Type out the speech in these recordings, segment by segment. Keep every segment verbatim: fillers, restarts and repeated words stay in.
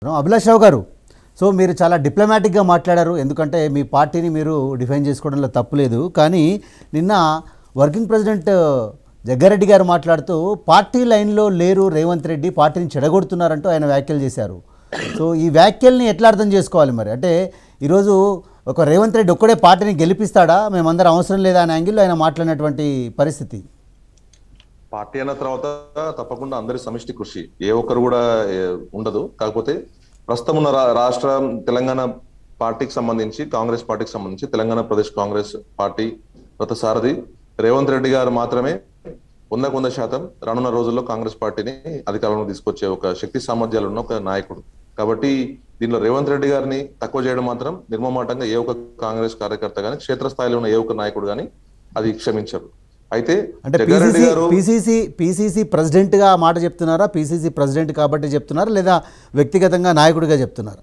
అభిలాష్ రావు గారు, సో మీరు చాలా డిప్లొమాటిక్గా మాట్లాడారు, ఎందుకంటే మీ పార్టీని మీరు డిఫైన్ చేసుకోవడంలో తప్పులేదు. కానీ నిన్న వర్కింగ్ ప్రెసిడెంట్ జగ్గారెడ్డి గారు మాట్లాడుతూ పార్టీ లైన్లో లేరు రేవంత్ రెడ్డి, పార్టీని చెడగొడుతున్నారంటూ ఆయన వ్యాఖ్యలు చేశారు. సో ఈ వ్యాఖ్యల్ని ఎట్లా అర్థం చేసుకోవాలి మరి? అంటే ఈరోజు ఒక రేవంత్ రెడ్డి ఒక్కడే పార్టీని గెలిపిస్తాడా, మేమందరం అవసరం లేదా అనే యాంగిల్లో ఆయన మాట్లాడినటువంటి పరిస్థితి. పార్టీ అన్న తర్వాత తప్పకుండా అందరి సమిష్టి కృషి, ఏ ఒక్కరు కూడా ఉండదు. కాకపోతే ప్రస్తుతం ఉన్న రాష్ట్ర తెలంగాణ పార్టీకి సంబంధించి, కాంగ్రెస్ పార్టీకి సంబంధించి తెలంగాణ ప్రదేశ్ కాంగ్రెస్ పార్టీ రథసారథి రేవంత్ రెడ్డి గారు మాత్రమే వందకు వంద శాతం రానున్న రోజుల్లో కాంగ్రెస్ పార్టీని అధికారంలో తీసుకొచ్చే ఒక శక్తి సామర్థ్యాలు ఉన్న ఒక నాయకుడు. కాబట్టి దీనిలో రేవంత్ రెడ్డి గారిని తక్కువ చేయడం మాత్రం నిర్మమాటంగా ఏ ఒక్క కాంగ్రెస్ కార్యకర్త కానీ, క్షేత్రస్థాయిలో ఉన్న ఏ ఒక్క నాయకుడు కానీ అది క్షమించరు. అయితే అంటే పిసిసి పిసిసి ప్రెసిడెంట్ గా మాట చెప్తున్నారా, పిసిసి ప్రెసిడెంట్ కాబట్టి చెప్తున్నారా, లేదా వ్యక్తిగతంగా నాయకుడిగా చెప్తున్నారా?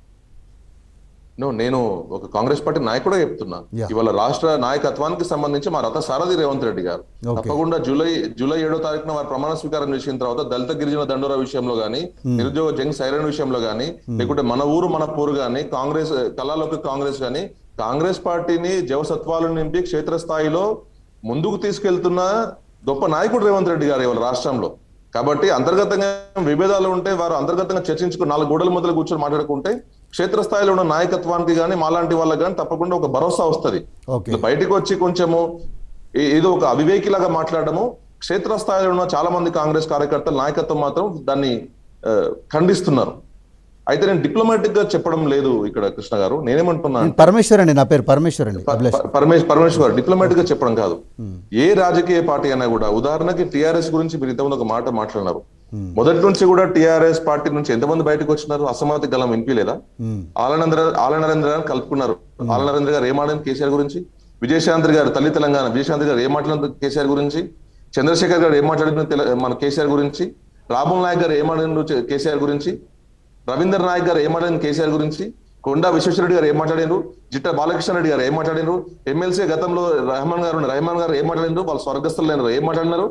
నో, నేను ఒక కాంగ్రెస్ పార్టీ నాయకుడే చెప్తున్నా. ఇవాళ రాష్ట్ర నాయకత్వానికి సంబంధించి మా రథ సారథి రేవంత్ రెడ్డి గారు తప్పకుండా జూలై జూలై ఏడో తారీఖున వారి ప్రమాణ స్వీకారం చేసిన తర్వాత దళిత గిరిజన దండోరా విషయంలో గానీ, నిరుద్యోగ జంగ్ సైరన్ విషయంలో గానీ, లేకుంటే మన ఊరు మన పూరు గానీ, కాంగ్రెస్ కళాలోకి కాంగ్రెస్ గానీ, కాంగ్రెస్ పార్టీని జవసత్వాలను నింపి క్షేత్రస్థాయిలో ముందుకు తీసుకెళ్తున్న గొప్ప నాయకుడు రేవంత్ రెడ్డి గారు ఇవాళ రాష్ట్రంలో. కాబట్టి అంతర్గతంగా విభేదాలు ఉంటే వారు అంతర్గతంగా చర్చించుకుని నాలుగు గోడల మధ్యలో కూర్చొని మాట్లాడుకుంటే క్షేత్రస్థాయిలో ఉన్న నాయకత్వానికి కానీ, మాలాంటి వాళ్ళకి కానీ తప్పకుండా ఒక భరోసా వస్తుంది. బయటకు వచ్చి కొంచెము ఏదో ఒక అవివేకిలాగా మాట్లాడము, క్షేత్రస్థాయిలో ఉన్న చాలా మంది కాంగ్రెస్ కార్యకర్తల నాయకత్వం మాత్రం దాన్ని ఖండిస్తున్నారు. అయితే నేను డిప్లొమాటిక్ గా చెప్పడం లేదు ఇక్కడ కృష్ణ గారు. నేనేమంటున్నా, పరమేశ్వర్ అండి, నా పేరు పరమేశ్వర్ అండి, పరమేశ్వర్ డిప్లొమాటిక్ గా చెప్పడం కాదు. ఏ రాజకీయ పార్టీ అయినా కూడా, ఉదాహరణకి టిఆర్ఎస్ గురించి మీరు ఇంతకుముందు ఒక మాట మాట్లాడినారు. మొదటి నుంచి కూడా టిఆర్ఎస్ పార్టీ నుంచి ఎంతమంది బయటకు వచ్చినారు? అసమ్మతి గలం వినిపించలేదా? ఆలనరేంద్ర ఆలనరేంద్ర గారు కలుపుకున్నారు. ఆలనరేంద్ర గారు ఏం మాట్లాడారు కేసీఆర్ గురించి? విజయశాంతి గారు తల్లి తెలంగాణ విజయశాంతి గారు ఏం మాట్లాడారు కేసీఆర్ గురించి? చంద్రశేఖర్ గారు ఏం మాట్లాడిన మన కేసీఆర్ గురించి? రాబుల్ నాయక్ గారు ఏం మాట్లాడినారు కేసీఆర్ గురించి? రవీంద్ర నాయక్ గారు ఏం మాట్లాడిన కేసీఆర్ గురించి? కొండా విశ్వేశ్వరరెడ్డి గారు ఏం మాట్లాడినారు? జిట్ట బాలకృష్ణ రెడ్డి గారు ఏం మాట్లాడినారు? ఎమ్మెల్సీ గతంలో రెహమాన్ గారు రెహమాన్ గారు ఏం మాట్లాడినారు? వాళ్ళు స్వర్గస్థులు లేనారు, ఏం మాట్లాడినారు?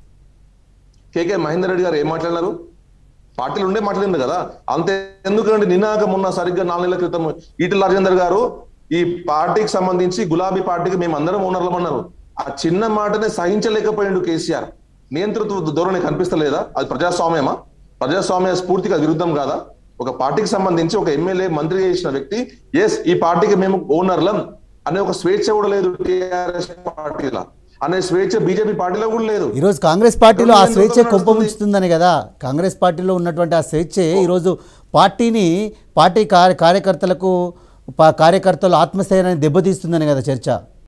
కేకే మహేందర్ రెడ్డి గారు ఏం మాట్లాడినారు? పార్టీలు ఉండే మాట్లాడింది కదా. అంతే ఎందుకంటే నిన్నాక మొన్న సరిగ్గా నాలుగు నెలల క్రితం ఈటెల రాజేందర్ గారు ఈ పార్టీకి సంబంధించి గులాబీ పార్టీకి మేము అందరం ఓనర్లమన్నారు. ఆ చిన్న మాటనే సహించలేకపోయిండు కేసీఆర్. నియంతృత్వ ధోరణి కనిపిస్తలేదా? అది ప్రజాస్వామ్యమా? ప్రజాస్వామ్య స్ఫూర్తికి అది విరుద్ధం కాదా? ఒక పార్టీకి సంబంధించి ఒక ఎమ్మెల్యే మంత్రి చేసిన వ్యక్తి ఎస్ ఈ పార్టీకి మేము ఓనర్లం అనే ఒక స్వేచ్ఛ కూడా లేదు టిఆర్ఎస్ పార్టీలో, అనే స్వేచ్ఛ బీజేపీ పార్టీలో కూడా లేదు. ఈ రోజు కాంగ్రెస్ పార్టీలో ఆ స్వేచ్ఛ కొంపముంచుతుందని కదా, కాంగ్రెస్ పార్టీలో ఉన్నటువంటి ఆ స్వేచ్ఛే ఈరోజు పార్టీని, పార్టీ కార్యకర్తలకు కార్యకర్తలు ఆత్మస్థైర్యాన్ని దెబ్బతీస్తుందని కదా చర్చ.